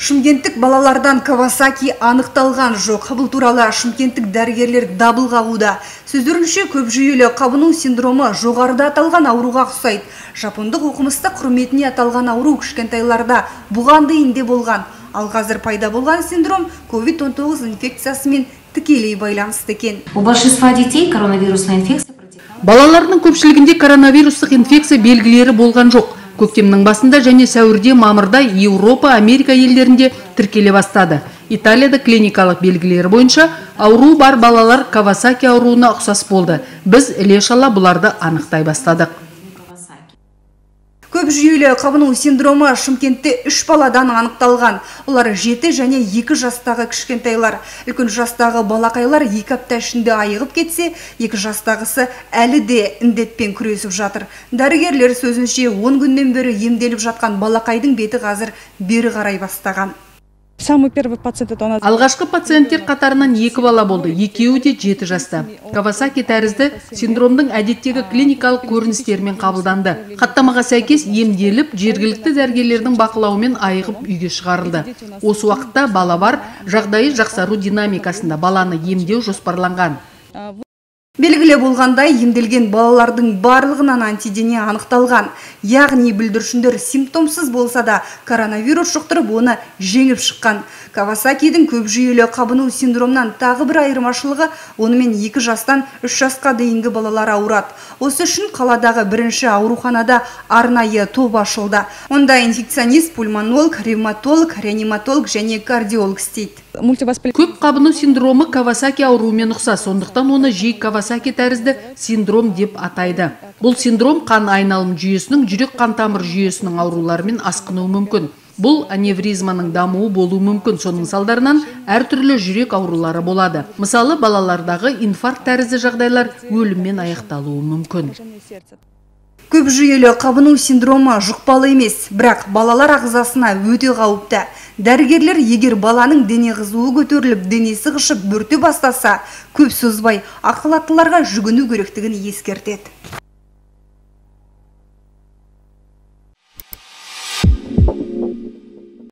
Шымкенттік балалардан Кавасаки анықталған жоқ. Бұл туралы шымкенттік дәрігерлер дабыл қағуда. Сөздерінше көп жүйелі қабыну синдромы жоғарыда аталған ауруға ұқсайды. Жапондық оқымыста құрметіне аталған ауру кішкентайларда бұған дейін болған. Ал қазір пайда болған синдром COVID-19 инфекциясымен тікелей байланысты екен. У большинства детей коронавирусная инфекция. Балалардың көпшілігінде коронавирустық инфекция белгілері болған жоқ. Көктемнің басында және сәуірде, мамырда Еуропа, Америка елдерінде тіркеле бастады. Италияда клиникалық белгілері бойынша ауру бар балалар Кавасаки ауруына ұқсас болды. Біз іле-шала бұларды анықтай бастадық. Көп жүйелі қабыну синдромы Шымкентте 3 баладан анықталған. Олар 7 және 2 жастағы кішкентайлар. Үлкен жастағы балақайлар 2 апта ішінде айығып кетсе, 2 жастағысы әлі де індетпен күресіп жатыр. Дәрігерлер сөзінше 10 күннен бері емделіп жатқан балақайдың беті қазір бері қарай бастаған. Алғашқы пациенттер қатарынан 2 бала болды, екеуі де 7 жаста. Кавасаки тәрізді синдромдың әдеттегі клиникалық көріністерімен қабылданды. Хаттамаға сәйкес емделіп, жергілікті дәрігерлердің бақылауымен айығып үйге шығарылды. Осы уақытта бала бар, жағдайы жақсару динамикасында баланы емдеу жоспарланған. Белгілі болғандай, емделген балалардың барлығынан антидене анықталған. Яғни бүлдіршіндер симптомсыз болса да, коронавирус жұқтырып оны жеңіп шыққан. Кавасакидің көп жүйелі қабыну синдромнан тағы бір айырмашылығы, онымен 2 жастан 3 жасқа дейінгі балалар ауырады. Осы үшін қаладағы бірінші ауруханада арнайы топ ашылды. Онда инфекционист, пульмонолог, ревматолог, реаниматолог және кардиолог істейді. Көп қабыну синдромы Кавасаки ауруымен ұқсас, сондықтан оны жиі Кавасаки тәрізді синдром деп атайды. Бұл синдром қан айналым жүйесінің, жүрек қан тамыр жүйесінің ауруларымен асқынуы мүмкін. Бұл аневризманың дамуы болуы мүмкін, соның салдарынан әртүрлі жүрек аурулары болады. Мысалы, балалардағы инфаркт тәрізді жағдайлар өліммен аяқталуы мүмкін. Көп жүйелі қабыну синдромы жұқпалы емес, бірақ балалар ағзасына өте қауіпті. Дәрігерлер егер баланың дене қызуы көтеріліп, денесі қышып, бөрте бастаса, көп созбай ақылаттыларға жүгіну керектігін ескертеді.